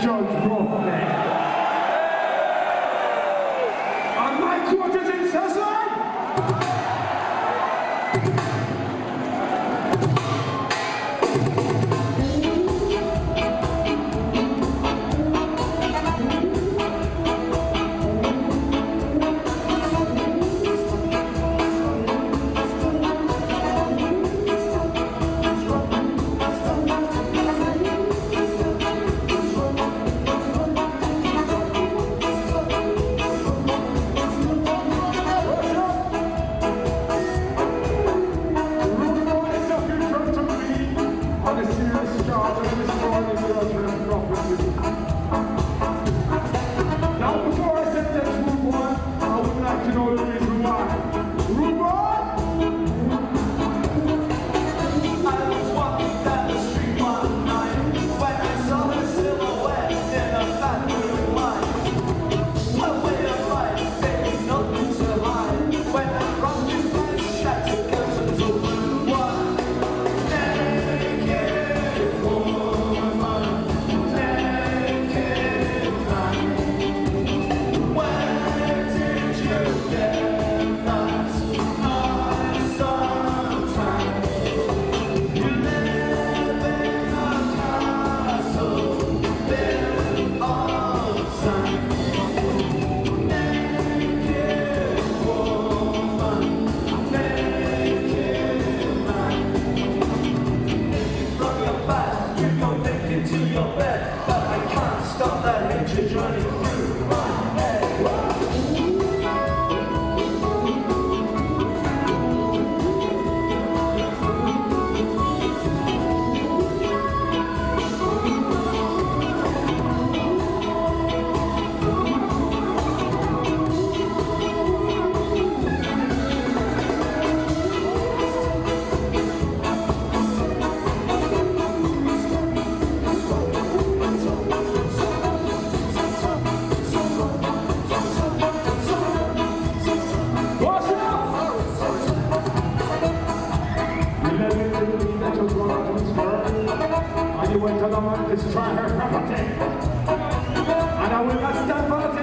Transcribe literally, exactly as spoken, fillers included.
Judge Roughneck. And my quarters in Cecil. Now, before I sentence Rude Boy, I would like to know the reason why. Rude Boy! I was walking down the street one night when I saw her silhouette in a bathroom light. Her way of life, taking nothing to hide. When I rocked his face, shattered curtains of blue wine. Naked woman, naked man. Where did you get that nice suntan? You live in a castle built of sand. Naked woman, naked man. From your back, you go naked to your bed, but I can't stop that hatred running through my head. And you went to the mountains to try her property. And I will not stand for the